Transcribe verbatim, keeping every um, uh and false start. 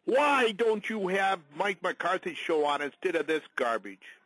Why don't you have Mike McCarthy's show on instead of this garbage?